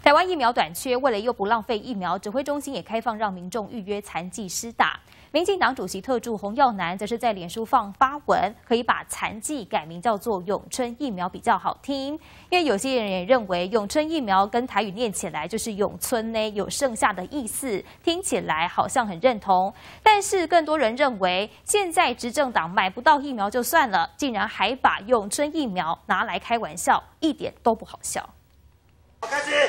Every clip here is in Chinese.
台湾疫苗短缺，为了又不浪费疫苗，指挥中心也开放让民众预约残剂施打。民进党主席特助洪耀南则是在脸书发文，可以把残剂改名叫做永春疫苗比较好听，因为有些人也认为永春疫苗跟台语念起来就是永春呢，有剩下的意思，听起来好像很认同。但是更多人认为，现在执政党买不到疫苗就算了，竟然还把永春疫苗拿来开玩笑，一点都不好笑。 开始。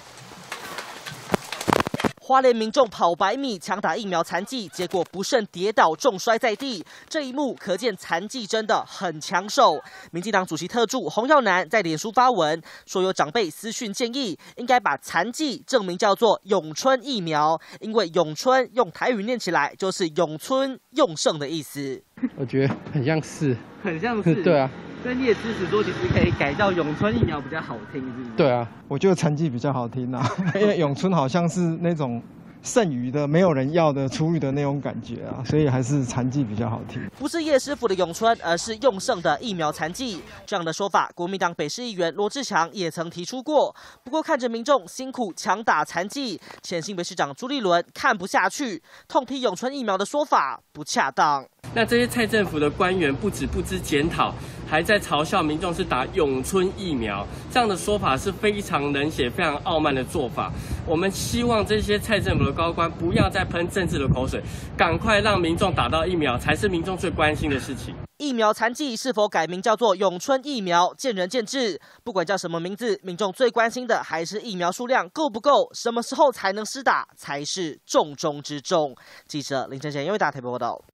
花莲民众跑100米抢打疫苗残剂，结果不慎跌倒重摔在地。这一幕可见残剂真的很抢手。民进党主席特助洪耀南在脸书发文说，有长辈私讯建议，应该把残剂正名叫做永春疫苗，因为永春用台语念起来就是永春用剩的意思。 我觉得很像是，对啊。 所以你也支持说，其实可以改叫永春疫苗比较好听，是不是？ 对啊， 我觉得残剂比较好听啊，因为永春好像是那种剩余的、没有人要的、厨余的那种感觉啊，所以还是残剂比较好听。 不是叶师傅的永春，而是用剩的疫苗残剂。这样的说法，国民党北市议员罗志强也曾提出过。不过看着民众辛苦强打残剂，前新北市长朱立伦看不下去，痛批永春疫苗的说法不恰当。 那这些蔡政府的官员不知检讨，还在嘲笑民众是打永春疫苗，这样的说法是非常冷血、非常傲慢的做法。我们希望这些蔡政府的高官不要再喷政治的口水，赶快让民众打到疫苗，才是民众最关心的事情。 疫苗残剂是否改名叫做永春疫苗，见仁见智。不管叫什么名字，民众最关心的还是疫苗数量够不够，什么时候才能施打，才是重中之重。记者林晨贤因为大台北报道。